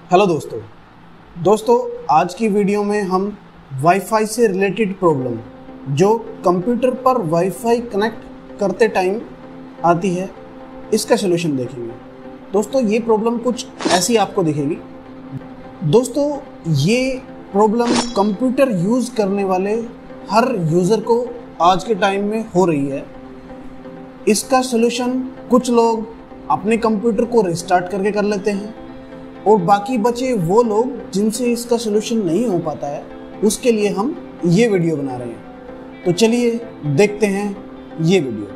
Hello दोस्तों आज की वीडियो में हम वाईफाई से रिलेटेड प्रॉब्लम जो कंप्यूटर पर वाईफाई कनेक्ट करते टाइम आती है इसका सलूशन देखेंगे। दोस्तों ये प्रॉब्लम कुछ ऐसी आपको दिखेगी। दोस्तों ये प्रॉब्लम कंप्यूटर यूज़ करने वाले हर यूज़र को आज के टाइम में हो रही है। इसका सलूशन कुछ लोग अपने कंप्यूटर को रिस्टार्ट करके कर लेते हैं और बाकी बचे वो लोग जिनसे इसका सलूशन नहीं हो पाता है, उसके लिए हम ये वीडियो बना रहे हैं। तो चलिए देखते हैं ये वीडियो।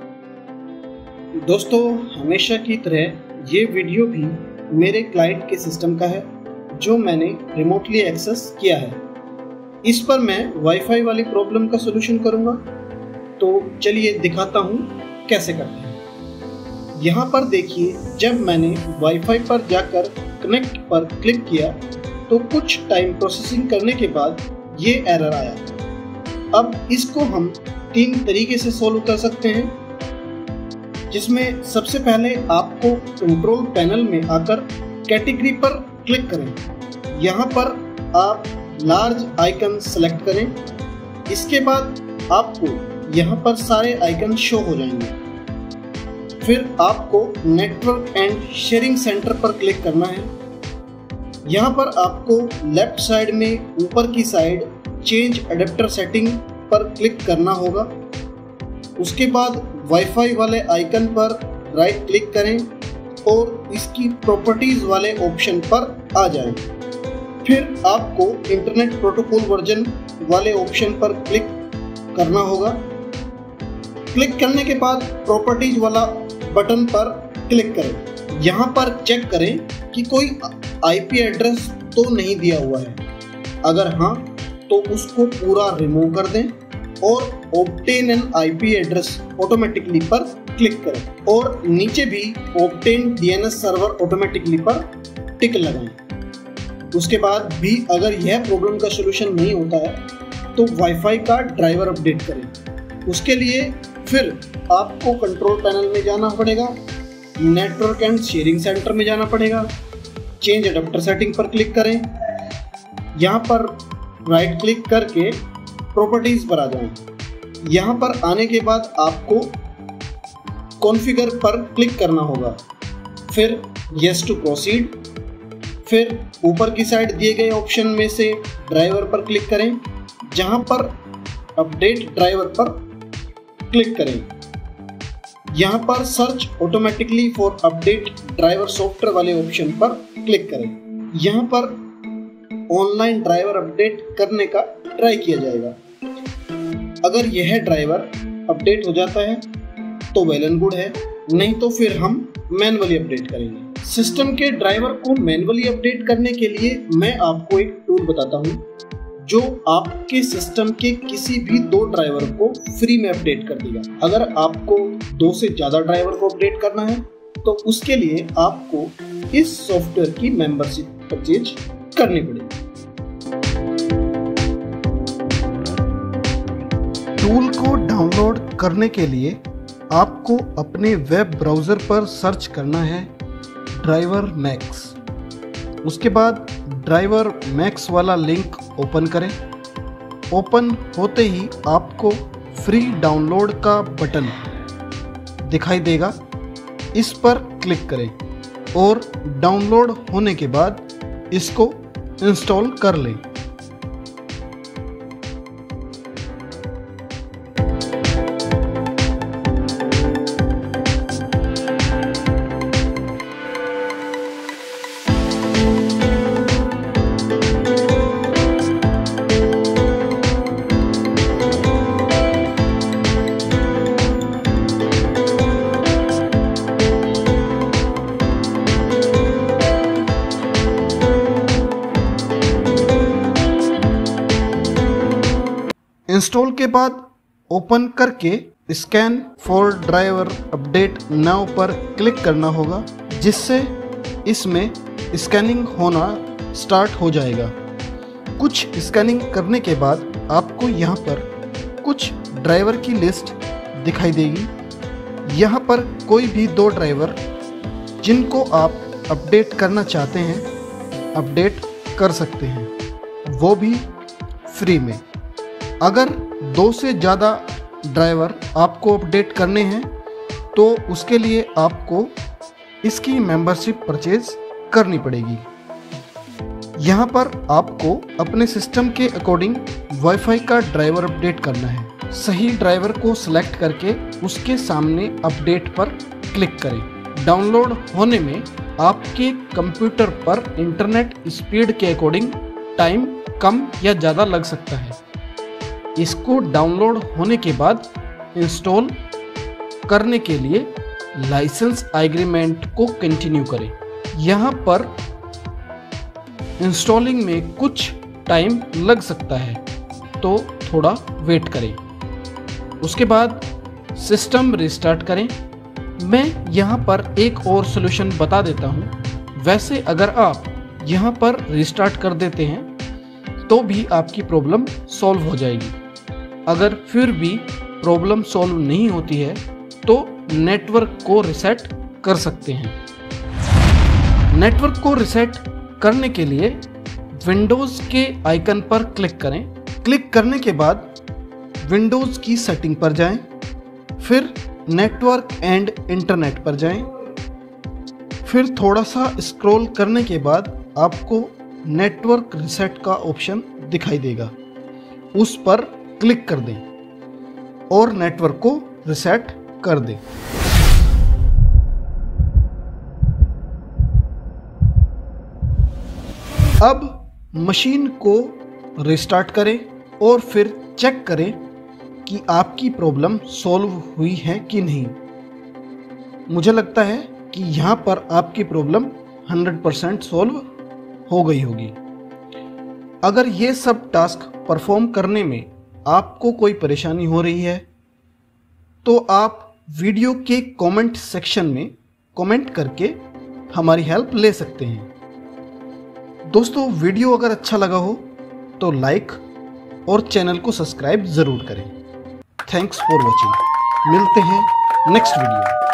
दोस्तों हमेशा की तरह ये वीडियो भी मेरे क्लाइंट के सिस्टम का है जो मैंने रिमोटली एक्सेस किया है। इस पर मैं वाईफाई वाली प्रॉब्लम का सलूशन करूँगा। तो चलिए दिखाता हूँ कैसे करते हैं। यहाँ पर देखिए, जब मैंने वाईफाई पर जाकर कनेक्ट पर क्लिक किया तो कुछ टाइम प्रोसेसिंग करने के बाद ये एरर आया। अब इसको हम 3 तरीके से सॉल्व कर सकते हैं, जिसमें सबसे पहले आपको कंट्रोल पैनल में आकर कैटेगरी पर क्लिक करें। यहाँ पर आप लार्ज आइकन सेलेक्ट करें। इसके बाद आपको यहाँ पर सारे आइकन शो हो जाएंगे। फिर आपको नेटवर्क एंड शेयरिंग सेंटर पर क्लिक करना है। यहाँ पर आपको लेफ्ट साइड में ऊपर की साइड चेंज अडेप्टर सेटिंग पर क्लिक करना होगा। उसके बाद वाईफाई वाले आइकन पर राइट क्लिक करें और इसकी प्रॉपर्टीज वाले ऑप्शन पर आ जाएं। फिर आपको इंटरनेट प्रोटोकॉल वर्जन वाले ऑप्शन पर क्लिक करना होगा। क्लिक करने के बाद प्रॉपर्टीज वाला बटन पर क्लिक करें। यहाँ पर चेक करें कि कोई आईपी एड्रेस तो नहीं दिया हुआ है। अगर हाँ तो उसको पूरा रिमूव कर दें और obtain an IP address automatically पर क्लिक करें और नीचे भी ऑब्टेन डीएनएस सर्वर ऑटोमेटिकली पर टिक लगाएं। उसके बाद भी अगर यह प्रॉब्लम का सलूशन नहीं होता है तो वाईफाई का ड्राइवर अपडेट करें। उसके लिए फिर आपको कंट्रोल पैनल में जाना पड़ेगा, नेटवर्क एंड शेयरिंग सेंटर में जाना पड़ेगा, चेंज अडेप्टर सेटिंग पर क्लिक करें। यहाँ पर राइट क्लिक करके प्रॉपर्टीज पर आ जाएं। यहाँ पर आने के बाद आपको कॉन्फ़िगर पर क्लिक करना होगा, फिर यस टू प्रोसीड। फिर ऊपर की साइड दिए गए ऑप्शन में से ड्राइवर पर क्लिक करें, जहाँ पर अपडेट ड्राइवर पर क्लिक करें। यहाँ पर search automatically for update driver software वाले ऑप्शन पर क्लिक करें। यहाँ पर ऑनलाइन ड्राइवर अपडेट करने का ट्राई किया जाएगा। अगर यह ड्राइवर अपडेट हो जाता है तो वेल एंड गुड है, नहीं तो फिर हम मैन्युअली अपडेट करेंगे। सिस्टम के ड्राइवर को मैन्युअली अपडेट करने के लिए मैं आपको एक टूल बताता हूँ जो आपके सिस्टम के किसी भी 2 ड्राइवर को फ्री में अपडेट कर देगा। अगर आपको 2 से ज़्यादा ड्राइवर को अपडेट करना है तो उसके लिए आपको इस सॉफ्टवेयर की मेंबरशिप परचेज करनी पड़ेगी। टूल को डाउनलोड करने के लिए आपको अपने वेब ब्राउज़र पर सर्च करना है ड्राइवर मैक्स। उसके बाद ड्राइवर मैक्स वाला लिंक ओपन करें। ओपन होते ही आपको फ्री डाउनलोड का बटन दिखाई देगा, इस पर क्लिक करें और डाउनलोड होने के बाद इसको इंस्टॉल कर लें। इंस्टॉल के बाद ओपन करके scan for driver update now पर क्लिक करना होगा, जिससे इसमें स्कैनिंग होना स्टार्ट हो जाएगा। कुछ स्कैनिंग करने के बाद आपको यहाँ पर कुछ ड्राइवर की लिस्ट दिखाई देगी। यहाँ पर कोई भी 2 ड्राइवर जिनको आप अपडेट करना चाहते हैं अपडेट कर सकते हैं, वो भी फ्री में। अगर 2 से ज़्यादा ड्राइवर आपको अपडेट करने हैं तो उसके लिए आपको इसकी मेंबरशिप परचेज करनी पड़ेगी। यहाँ पर आपको अपने सिस्टम के अकॉर्डिंग वाईफाई का ड्राइवर अपडेट करना है। सही ड्राइवर को सिलेक्ट करके उसके सामने अपडेट पर क्लिक करें। डाउनलोड होने में आपके कंप्यूटर पर इंटरनेट स्पीड के अकॉर्डिंग टाइम कम या ज़्यादा लग सकता है। इसको डाउनलोड होने के बाद इंस्टॉल करने के लिए लाइसेंस एग्रीमेंट को कंटिन्यू करें। यहाँ पर इंस्टॉलिंग में कुछ टाइम लग सकता है तो थोड़ा वेट करें। उसके बाद सिस्टम रिस्टार्ट करें। मैं यहाँ पर एक और सॉल्यूशन बता देता हूँ। वैसे अगर आप यहाँ पर रिस्टार्ट कर देते हैं तो भी आपकी प्रॉब्लम सॉल्व हो जाएगी। अगर फिर भी प्रॉब्लम सॉल्व नहीं होती है तो नेटवर्क को रीसेट कर सकते हैं। नेटवर्क को रीसेट करने के लिए विंडोज़ के आइकन पर क्लिक करें। क्लिक करने के बाद विंडोज़ की सेटिंग पर जाएं, फिर नेटवर्क एंड इंटरनेट पर जाएं, फिर थोड़ा सा स्क्रॉल करने के बाद आपको नेटवर्क रीसेट का ऑप्शन दिखाई देगा, उस पर क्लिक कर दें और नेटवर्क को रीसेट कर दें। अब मशीन को रिस्टार्ट करें और फिर चेक करें कि आपकी प्रॉब्लम सॉल्व हुई है कि नहीं। मुझे लगता है कि यहाँ पर आपकी प्रॉब्लम 100% सॉल्व हो गई होगी। अगर ये सब टास्क परफॉर्म करने में आपको कोई परेशानी हो रही है तो आप वीडियो के कमेंट सेक्शन में कमेंट करके हमारी हेल्प ले सकते हैं। दोस्तों, वीडियो अगर अच्छा लगा हो तो लाइक और चैनल को सब्सक्राइब ज़रूर करें। Thanks for watching. मिलते हैं नेक्स्ट वीडियो।